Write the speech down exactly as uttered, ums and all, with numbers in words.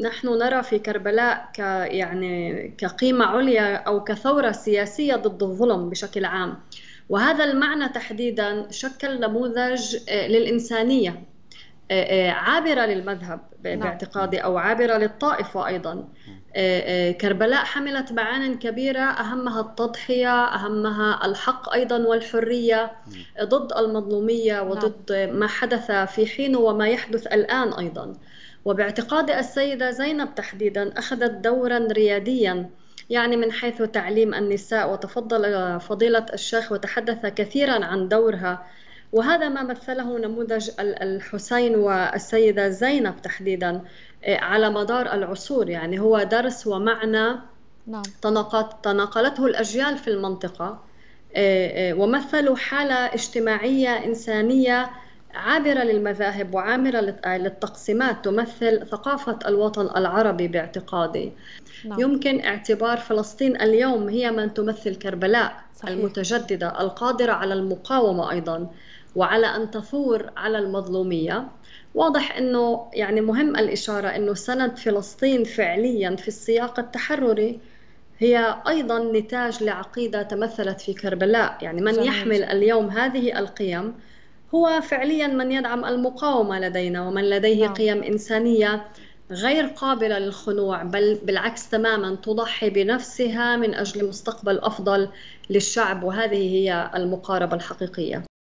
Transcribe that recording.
نحن نرى في كربلاء ك يعني كقيمة عليا أو كثورة سياسية ضد الظلم بشكل عام. وهذا المعنى تحديدا شكل نموذج آه، للإنسانية، آه، آه، عابرة للمذهب ب- نعم. باعتقادي، أو عابرة للطائفة أيضا. آه، آه، كربلاء حملت معان كبيرة، أهمها التضحية، أهمها الحق أيضا والحرية، آه، ضد المظلومية نعم. وضد ما حدث في حينه وما يحدث الآن أيضا. وباعتقادي السيدة زينب تحديدا أخذت دورا رياديا، يعني من حيث تعليم النساء، وتفضل فضيلة الشيخ وتحدث كثيرا عن دورها. وهذا ما مثله نموذج ال- الحسين والسيدة زينب تحديدا آه، على مدار العصور. يعني هو درس ومعنى نعم. تناقت- تناقلته الأجيال في المنطقة، آه، آه، ومثلوا حالة اجتماعية إنسانية عابرة للمذاهب وعامرة للت- للتقسيمات، تمثل ثقافة الوطن العربي باعتقادي. نعم. يمكن اعتبار فلسطين اليوم هي من تمثل كربلاء صحيح. المتجددة القادرة على المقاومة أيضا، وعلى أن تثور على المظلومية. واضح أنه يعني مهم الإشارة أنه سند فلسطين فعليا في السياق التحرري هي أيضا نتاج لعقيدة تمثلت في كربلاء. يعني من جميل يحمل جدا. اليوم هذه القيم هو فعليا من يدعم المقاومة لدينا، ومن لديه نعم. قيم إنسانية غير قابلة للخنوع، بل بالعكس تماما تضحي بنفسها من أجل مستقبل أفضل للشعب. وهذه هي المقاربة الحقيقية.